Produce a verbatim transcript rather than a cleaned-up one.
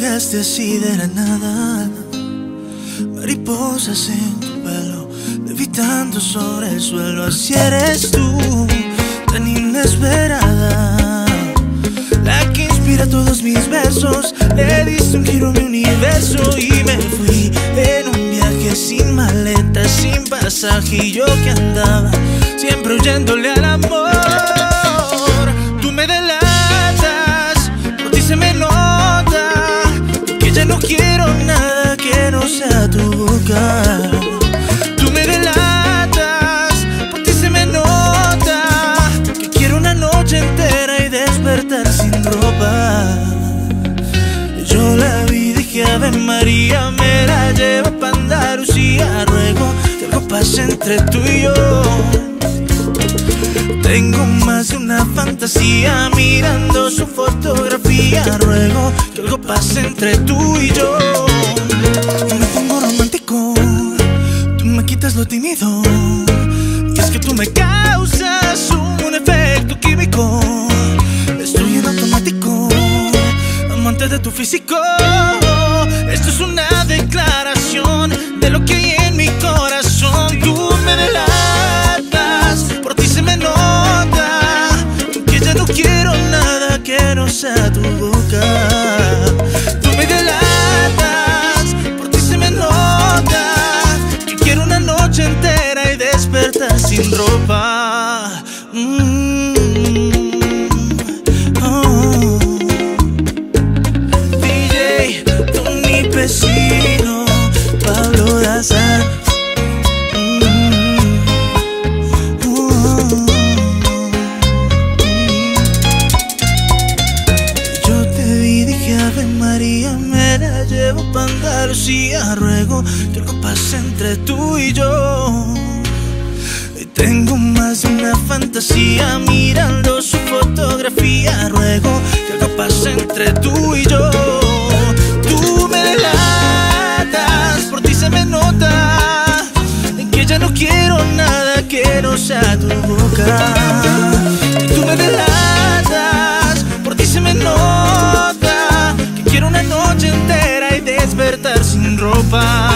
Llegaste así de la nada, mariposas en tu pelo, levitando sobre el suelo. Así eres tú, tan inesperada, la que inspira todos mis versos. Le diste un giro a mi universo y me fui en un viaje sin maleta, sin pasaje. Y yo que andaba siempre huyéndole al amor. Tú me delatas, por ti se me nota que ya no quiero nada que no sea tu boca. Tú me delatas, por ti se me nota que quiero una noche entera y despertar sin ropa. Yo la vi, dije Ave María, me la llevo pa' Andalucía. Ruego que algo pase entre tú y yo. Tengo más de una fantasía mirando su fotografía. Ruego que algo pase entre tú y yo. Yo me pongo romántico, tú me quitas lo tímido. Y es que tú me causas un efecto químico. Estoy en automático, amante de tu físico. Esto es una declaración de lo que hay en mi corazón. Tú me delatas, por ti se me nota que ya no quiero nada que no sea tu boca. Tú me delatas, por ti se me nota que quiero una noche entera y despertar sin ropa. mm. Vecino Pablo Dazar. mm, uh, uh, Yo te vi, dije Ave María, me la llevo pa' Andalucía. Ruego que algo pase entre tú y yo. Y tengo más de una fantasía mirando su fotografía. Ruego que algo pase entre tú y yo. Tú me delatas, por ti se me nota que ya no quiero nada que no sea tu boca. Tú me delatas, por ti se me nota que quiero una noche entera y despertar sin ropa.